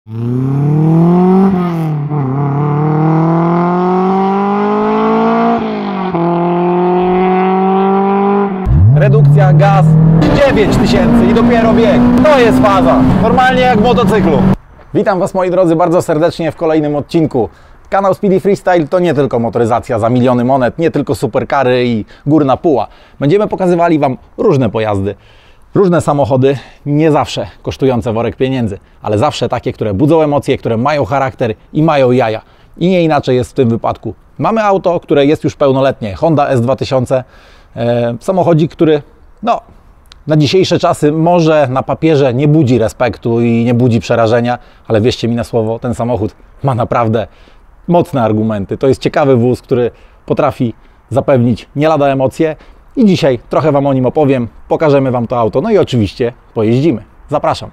Redukcja, gaz, 9000 i dopiero bieg. To jest faza. Normalnie jak w motocyklu. Witam Was, moi drodzy, bardzo serdecznie w kolejnym odcinku. Kanał Speedy Freestyle to nie tylko motoryzacja za miliony monet, nie tylko superkary i górna puła. Będziemy pokazywali Wam różne pojazdy, różne samochody, nie zawsze kosztujące worek pieniędzy, ale zawsze takie, które budzą emocje, które mają charakter i mają jaja. I nie inaczej jest w tym wypadku. Mamy auto, które jest już pełnoletnie, Honda S2000, samochodzik, który na dzisiejsze czasy może na papierze nie budzi respektu i nie budzi przerażenia, ale wierzcie mi na słowo, ten samochód ma naprawdę mocne argumenty. To jest ciekawy wóz, który potrafi zapewnić nie lada emocje i dzisiaj trochę Wam o nim opowiem, pokażemy Wam to auto, no i oczywiście pojeździmy. Zapraszam.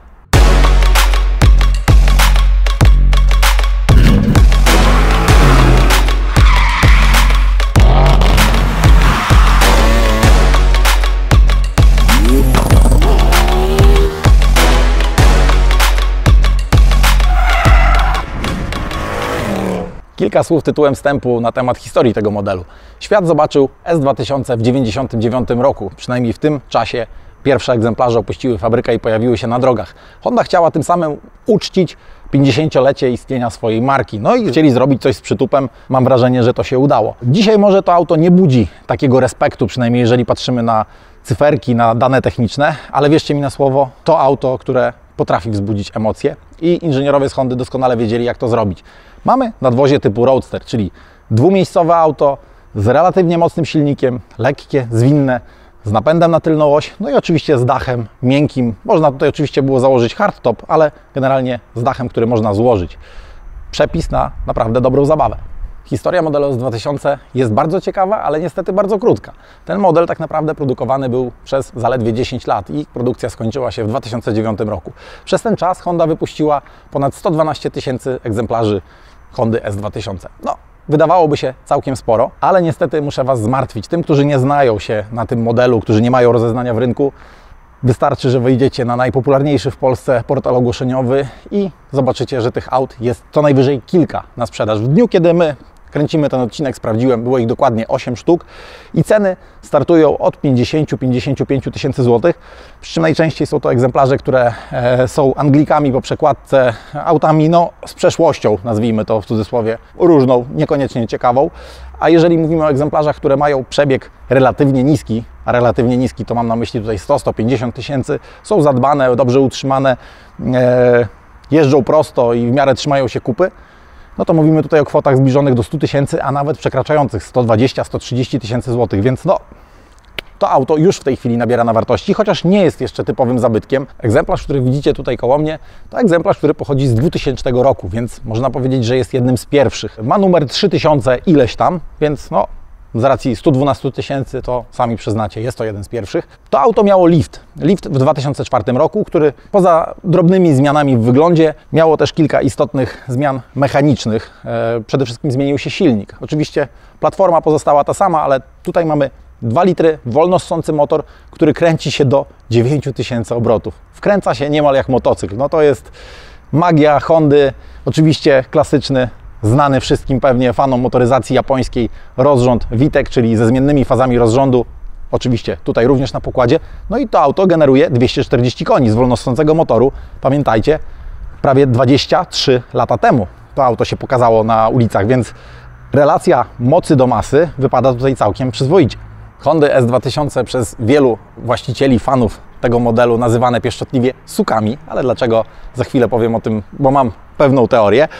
Kilka słów tytułem wstępu na temat historii tego modelu. Świat zobaczył S2000 w 1999 roku. Przynajmniej w tym czasie pierwsze egzemplarze opuściły fabrykę i pojawiły się na drogach. Honda chciała tym samym uczcić 50-lecie istnienia swojej marki. No i chcieli zrobić coś z przytupem. Mam wrażenie, że to się udało. Dzisiaj może to auto nie budzi takiego respektu, przynajmniej jeżeli patrzymy na cyferki, na dane techniczne, ale wierzcie mi na słowo, to auto, które potrafi wzbudzić emocje i inżynierowie z Hondy doskonale wiedzieli, jak to zrobić. Mamy nadwozie typu Roadster, czyli dwumiejscowe auto z relatywnie mocnym silnikiem, lekkie, zwinne, z napędem na tylną oś, no i oczywiście z dachem miękkim. Można tutaj oczywiście było założyć hardtop, ale generalnie z dachem, który można złożyć. Przepis na naprawdę dobrą zabawę. Historia modelu S2000 jest bardzo ciekawa, ale niestety bardzo krótka. Ten model tak naprawdę produkowany był przez zaledwie 10 lat i produkcja skończyła się w 2009 roku. Przez ten czas Honda wypuściła ponad 112 000 egzemplarzy Hondy S2000. Wydawałoby się całkiem sporo, ale niestety muszę Was zmartwić. Tym, którzy nie znają się na tym modelu, którzy nie mają rozeznania w rynku, wystarczy, że wejdziecie na najpopularniejszy w Polsce portal ogłoszeniowy i zobaczycie, że tych aut jest co najwyżej kilka na sprzedaż. W dniu, kiedy my kręcimy ten odcinek, sprawdziłem, było ich dokładnie 8 sztuk i ceny startują od 50-55 tysięcy złotych, przy czym najczęściej są to egzemplarze, które są Anglikami po przekładce, autami z przeszłością, nazwijmy to w cudzysłowie, różną, niekoniecznie ciekawą. A jeżeli mówimy o egzemplarzach, które mają przebieg relatywnie niski, a relatywnie niski to mam na myśli tutaj 100-150 tysięcy, są zadbane, dobrze utrzymane, jeżdżą prosto i w miarę trzymają się kupy, no to mówimy tutaj o kwotach zbliżonych do 100 tysięcy, a nawet przekraczających 120-130 tysięcy złotych, więc to auto już w tej chwili nabiera na wartości, chociaż nie jest jeszcze typowym zabytkiem. Egzemplarz, który widzicie tutaj koło mnie, to egzemplarz, który pochodzi z 2000 roku, więc można powiedzieć, że jest jednym z pierwszych. Ma numer 3000 ileś tam, więc z racji 112 tysięcy, to sami przyznacie, jest to jeden z pierwszych. To auto miało lift. Lift w 2004 roku, który poza drobnymi zmianami w wyglądzie miało też kilka istotnych zmian mechanicznych. Przede wszystkim zmienił się silnik. Oczywiście platforma pozostała ta sama, ale tutaj mamy 2 litry, wolno ssący motor, który kręci się do 9000 obrotów. Wkręca się niemal jak motocykl. To jest magia Hondy, oczywiście klasyczny, znany wszystkim pewnie fanom motoryzacji japońskiej rozrząd VTEC, czyli ze zmiennymi fazami rozrządu, oczywiście tutaj również na pokładzie. No i to auto generuje 240 koni z wolnossącego motoru. Pamiętajcie, prawie 23 lata temu to auto się pokazało na ulicach, więc relacja mocy do masy wypada tutaj całkiem przyzwoicie. Hondy S2000 przez wielu właścicieli, fanów tego modelu nazywane pieszczotliwie sukami, ale dlaczego? Za chwilę powiem o tym, bo mam pewną teorię.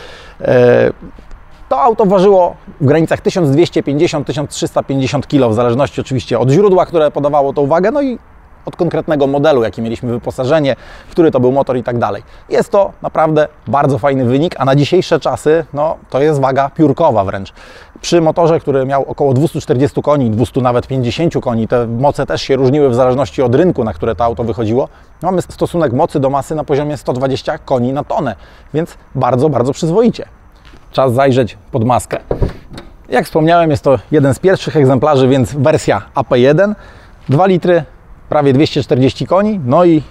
To auto ważyło w granicach 1250-1350 kg, w zależności oczywiście od źródła, które podawało tą wagę, no i od konkretnego modelu, jaki mieliśmy wyposażenie, który to był motor i tak dalej. Jest to naprawdę bardzo fajny wynik, a na dzisiejsze czasy to jest waga piórkowa wręcz. Przy motorze, który miał około 240 koni, 200 nawet 50 koni, te moce też się różniły w zależności od rynku, na które to auto wychodziło. Mamy stosunek mocy do masy na poziomie 120 koni na tonę, więc bardzo, bardzo przyzwoicie. Czas zajrzeć pod maskę. Jak wspomniałem, jest to jeden z pierwszych egzemplarzy, więc wersja AP1, 2 litry, prawie 240 koni, no i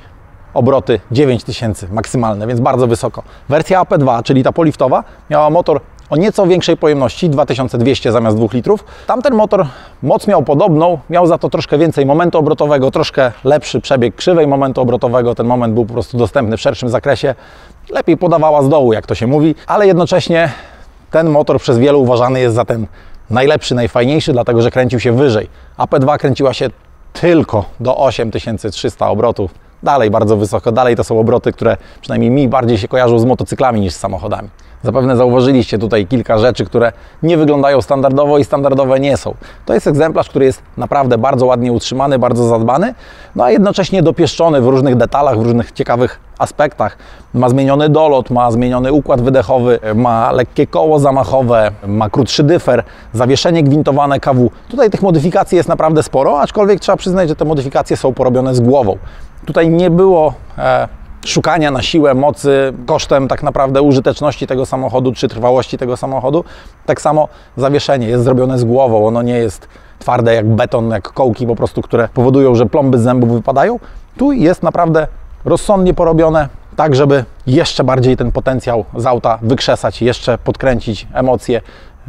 obroty 9000 maksymalne, więc bardzo wysoko. Wersja AP2, czyli ta poliftowa, miała motor o nieco większej pojemności, 2200 zamiast 2 litrów. Tamten motor moc miał podobną, miał za to troszkę więcej momentu obrotowego, troszkę lepszy przebieg krzywej momentu obrotowego. Ten moment był po prostu dostępny w szerszym zakresie. Lepiej podawała z dołu, jak to się mówi, ale jednocześnie ten motor przez wielu uważany jest za ten najlepszy, najfajniejszy, dlatego że kręcił się wyżej. AP2 kręciła się tylko do 8300 obrotów. Dalej bardzo wysoko, dalej to są obroty, które przynajmniej mi bardziej się kojarzą z motocyklami niż z samochodami. Zapewne zauważyliście tutaj kilka rzeczy, które nie wyglądają standardowo i standardowe nie są. To jest egzemplarz, który jest naprawdę bardzo ładnie utrzymany, bardzo zadbany, no a jednocześnie dopieszczony w różnych detalach, w różnych ciekawych aspektach. Ma zmieniony dolot, ma zmieniony układ wydechowy, ma lekkie koło zamachowe, ma krótszy dyfer, zawieszenie gwintowane KW. Tutaj tych modyfikacji jest naprawdę sporo, aczkolwiek trzeba przyznać, że te modyfikacje są porobione z głową. Tutaj nie było szukania na siłę mocy kosztem tak naprawdę użyteczności tego samochodu czy trwałości tego samochodu. Tak samo zawieszenie jest zrobione z głową, ono nie jest twarde jak beton, jak kołki po prostu, które powodują, że plomby z zębów wypadają. Tu jest naprawdę rozsądnie porobione, tak żeby jeszcze bardziej ten potencjał z auta wykrzesać, jeszcze podkręcić emocje,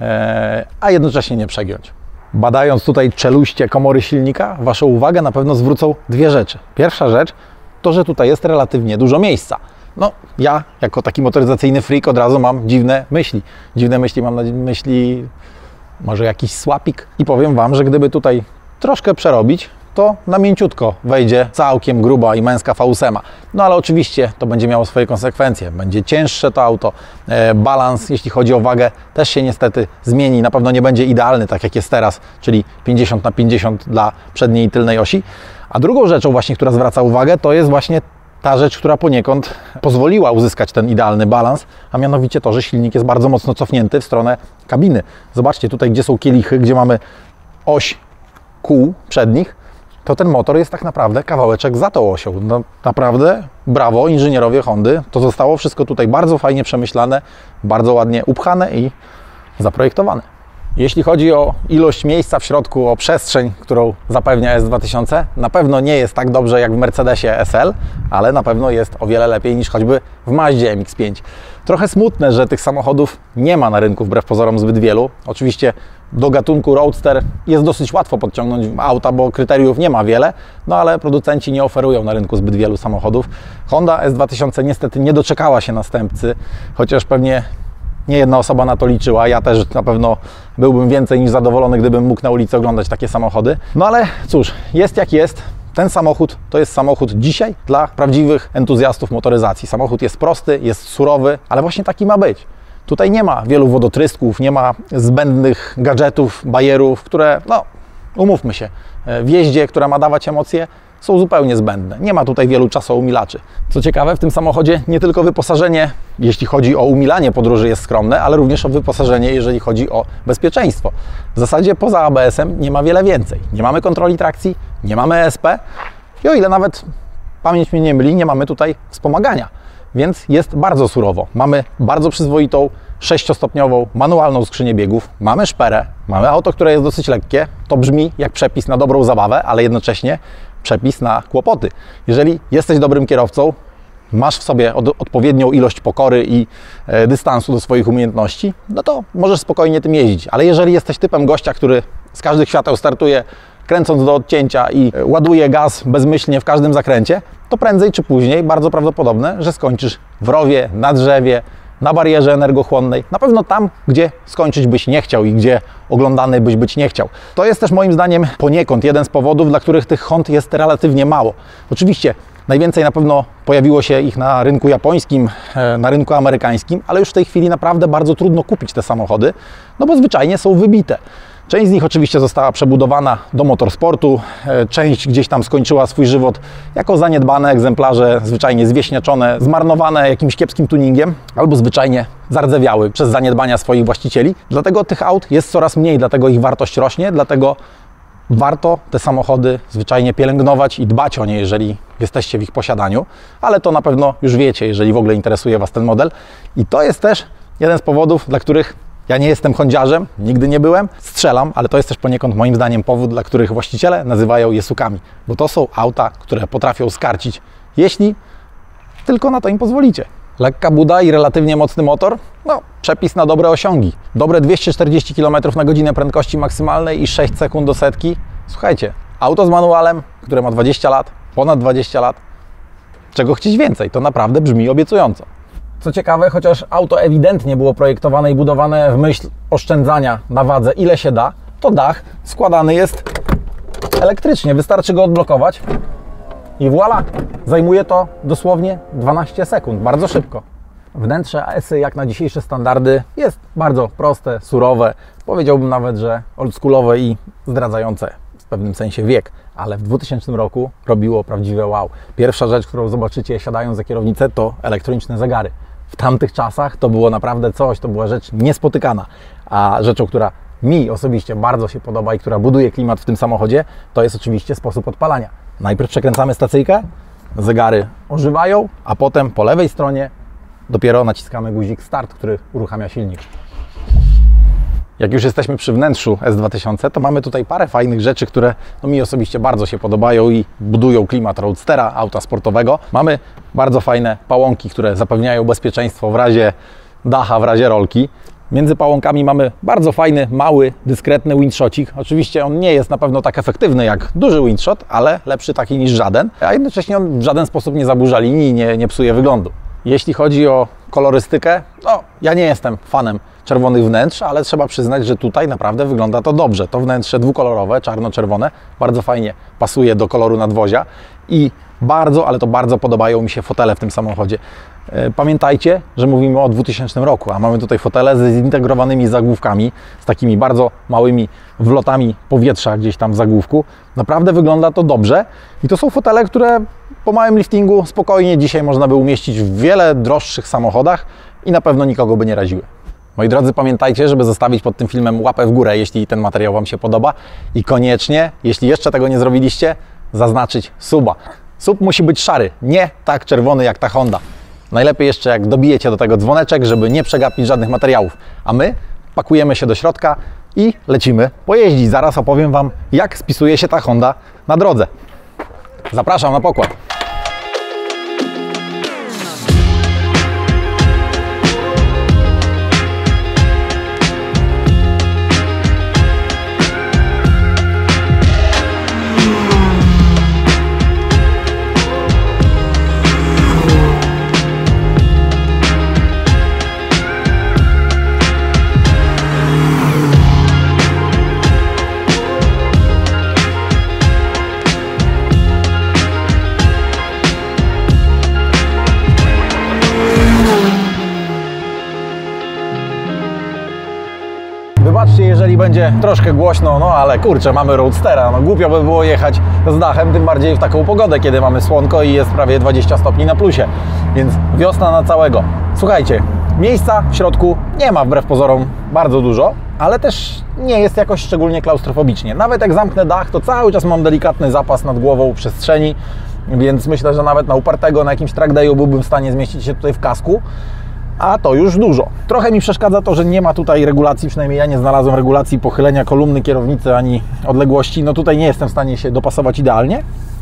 a jednocześnie nie przegiąć. Badając tutaj czeluście komory silnika, Waszą uwagę na pewno zwrócą dwie rzeczy. Pierwsza rzecz to, że tutaj jest relatywnie dużo miejsca. No, ja jako taki motoryzacyjny freak od razu mam dziwne myśli. Dziwne myśli, mam na myśli może jakiś słapik i powiem Wam, że gdyby tutaj troszkę przerobić, to na mięciutko wejdzie całkiem gruba i męska V8. No ale oczywiście to będzie miało swoje konsekwencje. Będzie cięższe to auto, balans jeśli chodzi o wagę też się niestety zmieni. Na pewno nie będzie idealny tak jak jest teraz, czyli 50/50 dla przedniej i tylnej osi. A drugą rzeczą właśnie, która zwraca uwagę, to jest właśnie ta rzecz, która poniekąd pozwoliła uzyskać ten idealny balans, a mianowicie to, że silnik jest bardzo mocno cofnięty w stronę kabiny. Zobaczcie tutaj, gdzie są kielichy, gdzie mamy oś kół przednich, to ten motor jest tak naprawdę kawałeczek za tą osią. No, naprawdę brawo, inżynierowie Hondy. To zostało wszystko tutaj bardzo fajnie przemyślane, bardzo ładnie upchane i zaprojektowane. Jeśli chodzi o ilość miejsca w środku, o przestrzeń, którą zapewnia S2000, na pewno nie jest tak dobrze jak w Mercedesie SL, ale na pewno jest o wiele lepiej niż choćby w Mazdzie MX-5. Trochę smutne, że tych samochodów nie ma na rynku wbrew pozorom zbyt wielu. Oczywiście do gatunku Roadster jest dosyć łatwo podciągnąć auta, bo kryteriów nie ma wiele, no ale producenci nie oferują na rynku zbyt wielu samochodów. Honda S2000 niestety nie doczekała się następcy, chociaż pewnie nie jedna osoba na to liczyła. Ja też na pewno byłbym więcej niż zadowolony, gdybym mógł na ulicy oglądać takie samochody. No ale cóż, jest jak jest. Ten samochód to jest samochód dzisiaj dla prawdziwych entuzjastów motoryzacji. Samochód jest prosty, jest surowy, ale właśnie taki ma być. Tutaj nie ma wielu wodotrysków, nie ma zbędnych gadżetów, bajerów, które, no umówmy się, w jeździe, która ma dawać emocje, są zupełnie zbędne. Nie ma tutaj wielu czasoumilaczy. Co ciekawe, w tym samochodzie nie tylko wyposażenie, jeśli chodzi o umilanie podróży, jest skromne, ale również o wyposażenie, jeżeli chodzi o bezpieczeństwo. W zasadzie poza ABS-em nie ma wiele więcej. Nie mamy kontroli trakcji, nie mamy ESP i o ile nawet pamięć mnie nie myli, nie mamy tutaj wspomagania. Więc jest bardzo surowo. Mamy bardzo przyzwoitą 6-stopniową manualną skrzynię biegów, mamy szperę, mamy auto, które jest dosyć lekkie. To brzmi jak przepis na dobrą zabawę, ale jednocześnie przepis na kłopoty. Jeżeli jesteś dobrym kierowcą, masz w sobie odpowiednią ilość pokory i dystansu do swoich umiejętności, no to możesz spokojnie tym jeździć. Ale jeżeli jesteś typem gościa, który z każdych świateł startuje kręcąc do odcięcia i ładuje gaz bezmyślnie w każdym zakręcie, to prędzej czy później bardzo prawdopodobne, że skończysz w rowie, na drzewie, na barierze energochłonnej, na pewno tam, gdzie skończyć byś nie chciał i gdzie oglądany byś być nie chciał. To jest też moim zdaniem poniekąd jeden z powodów, dla których tych Hond jest relatywnie mało. Oczywiście najwięcej na pewno pojawiło się ich na rynku japońskim, na rynku amerykańskim, ale już w tej chwili naprawdę bardzo trudno kupić te samochody, no bo zwyczajnie są wybite. Część z nich oczywiście została przebudowana do motorsportu, część gdzieś tam skończyła swój żywot jako zaniedbane egzemplarze, zwyczajnie zwieśniaczone, zmarnowane jakimś kiepskim tuningiem, albo zwyczajnie zardzewiały przez zaniedbania swoich właścicieli. Dlatego tych aut jest coraz mniej, dlatego ich wartość rośnie, dlatego warto te samochody zwyczajnie pielęgnować i dbać o nie, jeżeli jesteście w ich posiadaniu, ale to na pewno już wiecie, jeżeli w ogóle interesuje Was ten model. I to jest też jeden z powodów, dla których ja nie jestem hondziarzem, nigdy nie byłem, strzelam, ale to jest też poniekąd moim zdaniem powód, dla których właściciele nazywają je sukami, bo to są auta, które potrafią skarcić, jeśli tylko na to im pozwolicie. Lekka buda i relatywnie mocny motor? No, przepis na dobre osiągi. Dobre 240 km na godzinę prędkości maksymalnej i 6 sekund do setki. Słuchajcie, auto z manualem, które ma 20 lat, ponad 20 lat. Czego chcieć więcej? To naprawdę brzmi obiecująco. Co ciekawe, chociaż auto ewidentnie było projektowane i budowane w myśl oszczędzania na wadze ile się da, to dach składany jest elektrycznie. Wystarczy go odblokować i voilà! Zajmuje to dosłownie 12 sekund, bardzo szybko. Wnętrze AS-y jak na dzisiejsze standardy jest bardzo proste, surowe, powiedziałbym nawet, że oldschoolowe i zdradzające w pewnym sensie wiek, ale w 2000 roku robiło prawdziwe wow. Pierwsza rzecz, którą zobaczycie siadając za kierownicę, to elektroniczne zegary. W tamtych czasach to było naprawdę coś, to była rzecz niespotykana, a rzeczą, która mi osobiście bardzo się podoba i która buduje klimat w tym samochodzie, to jest oczywiście sposób odpalania. Najpierw przekręcamy stacyjkę, zegary ożywają, a potem po lewej stronie dopiero naciskamy guzik start, który uruchamia silnik. Jak już jesteśmy przy wnętrzu S2000, to mamy tutaj parę fajnych rzeczy, które mi osobiście bardzo się podobają i budują klimat roadstera, auta sportowego. Mamy bardzo fajne pałąki, które zapewniają bezpieczeństwo w razie dacha, w razie rolki. Między pałąkami mamy bardzo fajny, mały, dyskretny windshotcik. Oczywiście on nie jest na pewno tak efektywny jak duży windshot, ale lepszy taki niż żaden, a jednocześnie on w żaden sposób nie zaburza linii i nie psuje wyglądu. Jeśli chodzi o kolorystykę, no ja nie jestem fanem czerwonych wnętrz, ale trzeba przyznać, że tutaj naprawdę wygląda to dobrze. To wnętrze dwukolorowe, czarno-czerwone, bardzo fajnie pasuje do koloru nadwozia i bardzo, ale to bardzo podobają mi się fotele w tym samochodzie. Pamiętajcie, że mówimy o 2000 roku, a mamy tutaj fotele z zintegrowanymi zagłówkami, z takimi bardzo małymi wlotami powietrza gdzieś tam w zagłówku. Naprawdę wygląda to dobrze i to są fotele, które po małym liftingu spokojnie dzisiaj można by umieścić w wiele droższych samochodach i na pewno nikogo by nie raziły. Moi drodzy, pamiętajcie, żeby zostawić pod tym filmem łapę w górę, jeśli ten materiał Wam się podoba i koniecznie, jeśli jeszcze tego nie zrobiliście, zaznaczyć suba. Sub musi być szary, nie tak czerwony jak ta Honda. Najlepiej jeszcze jak dobijecie do tego dzwoneczek, żeby nie przegapić żadnych materiałów. A my pakujemy się do środka i lecimy pojeździć. Zaraz opowiem Wam, jak spisuje się ta Honda na drodze. Zapraszam na pokład. Wybaczcie, jeżeli będzie troszkę głośno, no ale kurczę, mamy roadstera, no głupio by było jechać z dachem, tym bardziej w taką pogodę, kiedy mamy słonko i jest prawie 20 stopni na plusie, więc wiosna na całego. Słuchajcie, miejsca w środku nie ma wbrew pozorom bardzo dużo, ale też nie jest jakoś szczególnie klaustrofobicznie. Nawet jak zamknę dach, to cały czas mam delikatny zapas nad głową przestrzeni, więc myślę, że nawet na upartego, na jakimś trackdayu byłbym w stanie zmieścić się tutaj w kasku. A to już dużo. Trochę mi przeszkadza to, że nie ma tutaj regulacji, przynajmniej ja nie znalazłem regulacji pochylenia kolumny kierownicy ani odległości. No tutaj nie jestem w stanie się dopasować idealnie,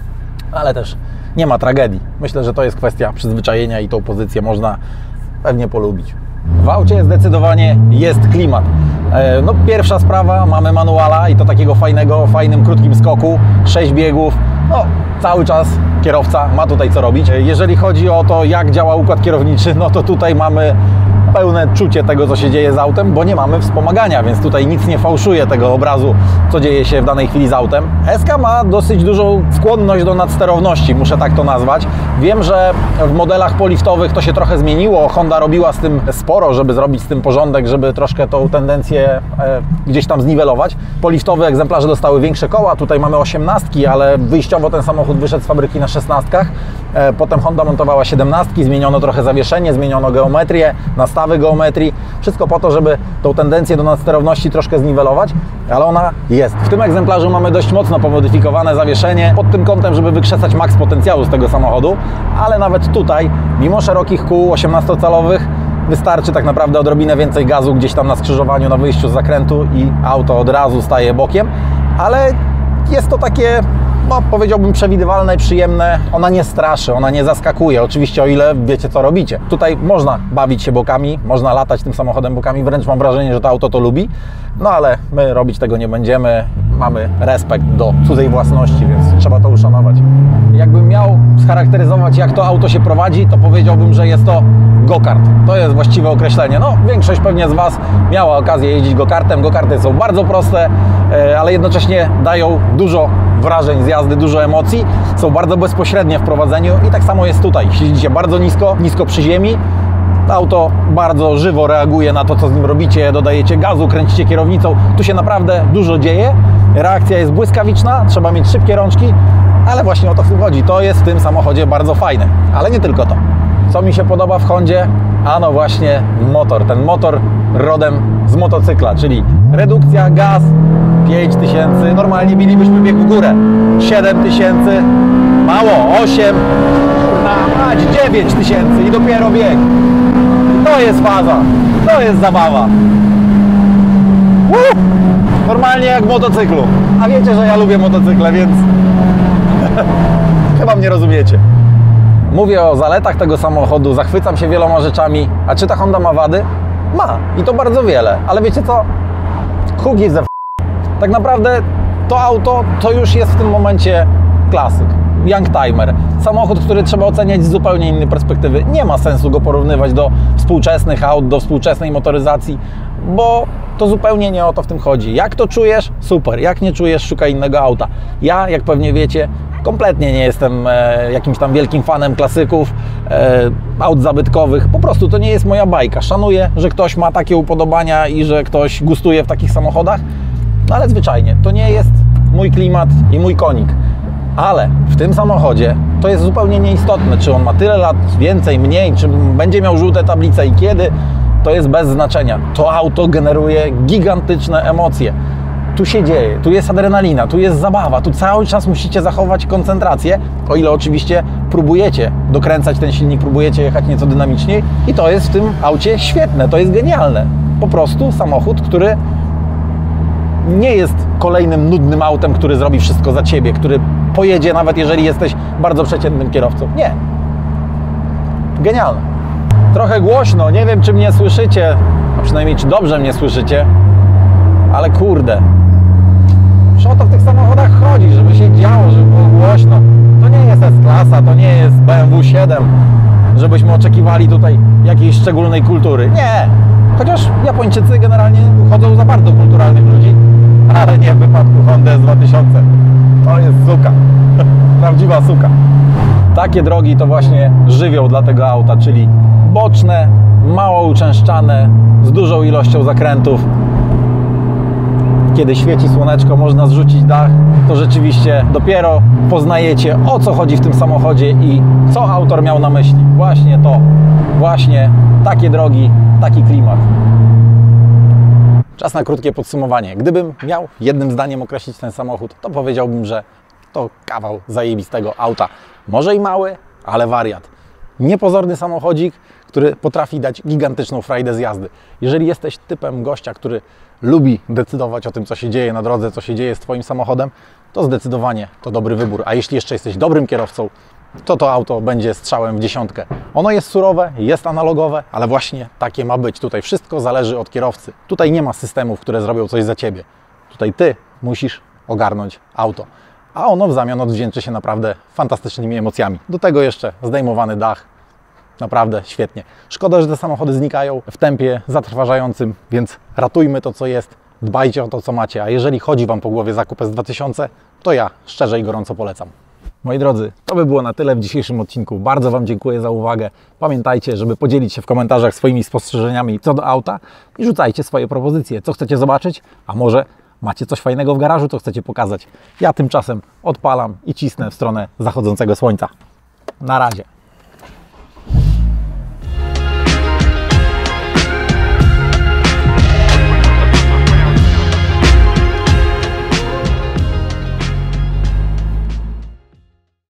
ale też nie ma tragedii. Myślę, że to jest kwestia przyzwyczajenia i tą pozycję można pewnie polubić. W aucie zdecydowanie jest klimat. No pierwsza sprawa, mamy manuala i to takiego fajnego, fajnym, krótkim skoku, 6 biegów. No cały czas kierowca ma tutaj co robić. Jeżeli chodzi o to, jak działa układ kierowniczy, no to tutaj mamy pełne czucie tego, co się dzieje z autem, bo nie mamy wspomagania, więc tutaj nic nie fałszuje tego obrazu, co dzieje się w danej chwili z autem. SK ma dosyć dużą skłonność do nadsterowności, muszę tak to nazwać. Wiem, że w modelach poliftowych to się trochę zmieniło. Honda robiła z tym sporo, żeby zrobić z tym porządek, żeby troszkę tą tendencję gdzieś tam zniwelować. Poliftowe egzemplarze dostały większe koła, tutaj mamy 18, ale wyjściowo ten samochód wyszedł z fabryki na 16. Potem Honda montowała 17, zmieniono trochę zawieszenie, zmieniono geometrię, nastawy geometrii. Wszystko po to, żeby tą tendencję do nadsterowności troszkę zniwelować, ale ona jest. W tym egzemplarzu mamy dość mocno pomodyfikowane zawieszenie pod tym kątem, żeby wykrzesać maks potencjału z tego samochodu, ale nawet tutaj, mimo szerokich kół 18-calowych, wystarczy tak naprawdę odrobinę więcej gazu gdzieś tam na skrzyżowaniu, na wyjściu z zakrętu i auto od razu staje bokiem, ale jest to takie no, powiedziałbym przewidywalne i przyjemne. Ona nie straszy, ona nie zaskakuje. Oczywiście o ile wiecie, co robicie. Tutaj można bawić się bokami, można latać tym samochodem bokami, wręcz mam wrażenie, że to auto to lubi. No ale my robić tego nie będziemy. Mamy respekt do cudzej własności, więc trzeba to uszanować. Jakbym miał scharakteryzować, jak to auto się prowadzi, to powiedziałbym, że jest to go-kart. To jest właściwe określenie. No, większość pewnie z Was miała okazję jeździć go-kartem. Go-karty są bardzo proste, ale jednocześnie dają dużo wrażeń z jazdy, dużo emocji. Są bardzo bezpośrednie w prowadzeniu i tak samo jest tutaj. Siedzicie bardzo nisko, nisko przy ziemi. Auto bardzo żywo reaguje na to, co z nim robicie, dodajecie gazu, kręcicie kierownicą. Tu się naprawdę dużo dzieje. Reakcja jest błyskawiczna, trzeba mieć szybkie rączki, ale właśnie o to w tym chodzi. To jest w tym samochodzie bardzo fajne, ale nie tylko to. Co mi się podoba w Hondzie? Ano właśnie motor. Ten motor rodem z motocykla, czyli redukcja, gaz, 5000, normalnie bilibyśmy bieg w górę, 7000, mało, 8, na mać 9000 i dopiero bieg. To jest faza, to jest zabawa. Normalnie jak w motocyklu. A wiecie, że ja lubię motocykle, więc chyba mnie rozumiecie. Mówię o zaletach tego samochodu, zachwycam się wieloma rzeczami. A czy ta Honda ma wady? Ma. I to bardzo wiele. Ale wiecie co? Who gives a f***? Tak naprawdę to auto to już jest w tym momencie klasyk. Youngtimer. Samochód, który trzeba oceniać z zupełnie innej perspektywy. Nie ma sensu go porównywać do współczesnych aut, do współczesnej motoryzacji, bo to zupełnie nie o to w tym chodzi. Jak to czujesz? Super. Jak nie czujesz? Szukaj innego auta. Ja, jak pewnie wiecie, kompletnie nie jestem jakimś tam wielkim fanem klasyków, aut zabytkowych. Po prostu to nie jest moja bajka. Szanuję, że ktoś ma takie upodobania i że ktoś gustuje w takich samochodach, no ale zwyczajnie, to nie jest mój klimat i mój konik. Ale w tym samochodzie to jest zupełnie nieistotne, czy on ma tyle lat, więcej, mniej, czy będzie miał żółte tablice i kiedy, to jest bez znaczenia. To auto generuje gigantyczne emocje. Tu się dzieje, tu jest adrenalina, tu jest zabawa, tu cały czas musicie zachować koncentrację, o ile oczywiście próbujecie dokręcać ten silnik, próbujecie jechać nieco dynamiczniej i to jest w tym aucie świetne, to jest genialne. Po prostu samochód, który nie jest kolejnym nudnym autem, który zrobi wszystko za Ciebie, który pojedzie nawet jeżeli jesteś bardzo przeciętnym kierowcą. Nie. Genialne. Trochę głośno, nie wiem czy mnie słyszycie, a przynajmniej czy dobrze mnie słyszycie, ale kurde. Przecież o to w tych samochodach chodzi, żeby się działo, żeby było głośno. To nie jest S-klasa, to nie jest BMW 7, żebyśmy oczekiwali tutaj jakiejś szczególnej kultury. Nie. Chociaż Japończycy generalnie uchodzą za bardzo kulturalnych ludzi, ale nie w wypadku Hondy S2000. To jest suka. Prawdziwa suka. Takie drogi to właśnie żywioł dla tego auta, czyli boczne, mało uczęszczane, z dużą ilością zakrętów. Kiedy świeci słoneczko, można zrzucić dach, to rzeczywiście dopiero poznajecie, o co chodzi w tym samochodzie i co autor miał na myśli. Właśnie to, właśnie takie drogi, taki klimat. Czas na krótkie podsumowanie. Gdybym miał jednym zdaniem określić ten samochód, to powiedziałbym, że to kawał zajebistego auta. Może i mały, ale wariat. Niepozorny samochodzik, który potrafi dać gigantyczną frajdę z jazdy. Jeżeli jesteś typem gościa, który lubi decydować o tym, co się dzieje na drodze, co się dzieje z Twoim samochodem, to zdecydowanie to dobry wybór. A jeśli jeszcze jesteś dobrym kierowcą, to auto będzie strzałem w dziesiątkę. Ono jest surowe, jest analogowe, ale właśnie takie ma być. Tutaj wszystko zależy od kierowcy. Tutaj nie ma systemów, które zrobią coś za Ciebie. Tutaj Ty musisz ogarnąć auto. A ono w zamian odwdzięczy się naprawdę fantastycznymi emocjami. Do tego jeszcze zdejmowany dach. Naprawdę świetnie. Szkoda, że te samochody znikają w tempie zatrważającym, więc ratujmy to, co jest. Dbajcie o to, co macie. A jeżeli chodzi Wam po głowie zakup S2000, to ja szczerze i gorąco polecam. Moi drodzy, to by było na tyle w dzisiejszym odcinku. Bardzo Wam dziękuję za uwagę. Pamiętajcie, żeby podzielić się w komentarzach swoimi spostrzeżeniami co do auta i rzucajcie swoje propozycje. Co chcecie zobaczyć? A może macie coś fajnego w garażu, co chcecie pokazać? Ja tymczasem odpalam i cisnę w stronę zachodzącego słońca. Na razie.